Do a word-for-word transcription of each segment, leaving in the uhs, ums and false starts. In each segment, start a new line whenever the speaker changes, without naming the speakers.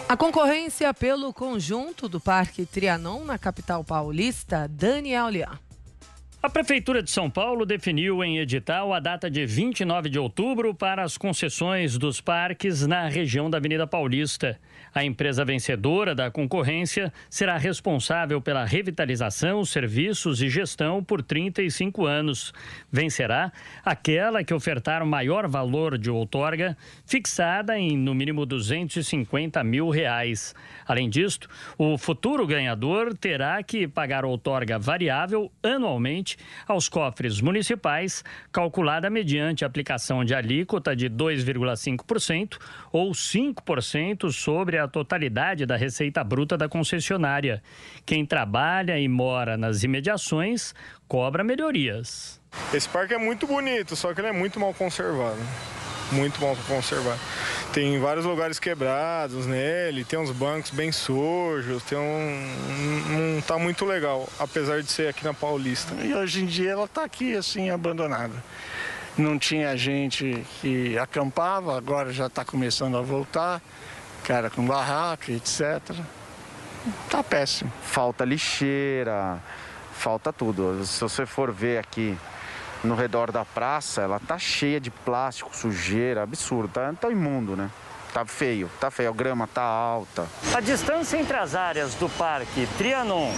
A concorrência pelo conjunto do Parque Trianon na capital paulista, Daniel Lian.
A Prefeitura de São Paulo definiu em edital a data de vinte e nove de outubro para as concessões dos parques na região da Avenida Paulista. A empresa vencedora da concorrência será responsável pela revitalização, serviços e gestão por trinta e cinco anos. Vencerá aquela que ofertar o maior valor de outorga, fixada em no mínimo duzentos e cinquenta mil reais. Além disto, o futuro ganhador terá que pagar outorga variável anualmente aos cofres municipais, calculada mediante aplicação de alíquota de dois vírgula cinco por cento ou cinco por cento sobre a totalidade da receita bruta da concessionária. Quem trabalha e mora nas imediações cobra melhorias.
Esse parque é muito bonito, só que ele é muito mal conservado. Muito mal conservado. Tem vários lugares quebrados nele, tem uns bancos bem sujos, tem um... não tá muito legal, apesar de ser aqui na Paulista.
E hoje em dia ela tá aqui assim, abandonada. Não tinha gente que acampava, agora já está começando a voltar, cara com barraca, etcétera. Tá péssimo.
Falta lixeira, falta tudo. Se você for ver aqui no redor da praça, ela tá cheia de plástico, sujeira, absurdo, tá, tá imundo, né? Tá feio, tá feio, a grama tá alta.
A distância entre as áreas do Parque Trianon,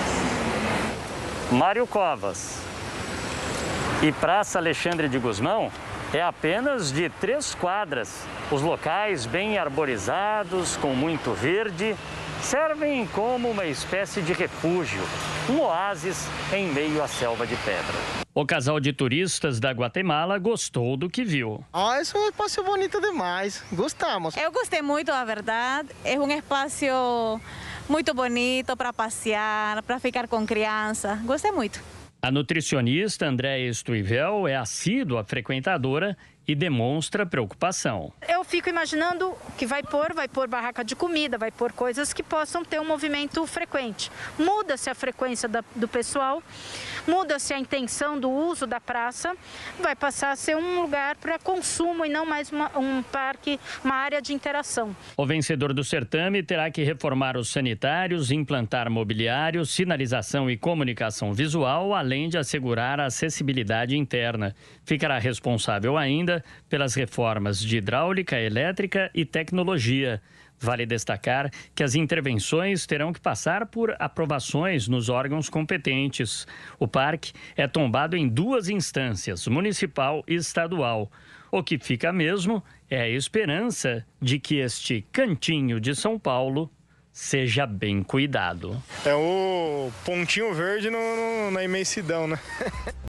Mário Covas e Praça Alexandre de Gusmão é apenas de três quadras. Os locais bem arborizados, com muito verde, servem como uma espécie de refúgio, um oásis em meio à selva de pedra. O casal de turistas da Guatemala gostou do que viu.
Ah, isso é um espaço bonito demais. Gostamos.
Eu gostei muito, na verdade. É um espaço muito bonito para passear, para ficar com criança. Gostei muito.
A nutricionista Andréa Stuivel é assídua frequentadora e demonstra preocupação.
Eu fico imaginando que vai pôr, vai pôr barraca de comida, vai pôr coisas que possam ter um movimento frequente. Muda-se a frequência da, do pessoal, muda-se a intenção do uso da praça, vai passar a ser um lugar para consumo e não mais uma, um parque, uma área de interação.
O vencedor do certame terá que reformar os sanitários, implantar mobiliário, sinalização e comunicação visual, além de assegurar a acessibilidade interna. Ficará responsável ainda pelas reformas de hidráulica, elétrica e tecnologia. Vale destacar que as intervenções terão que passar por aprovações nos órgãos competentes. O parque é tombado em duas instâncias, municipal e estadual. O que fica mesmo é a esperança de que este cantinho de São Paulo seja bem cuidado.
É o pontinho verde no, no, na imensidão, né?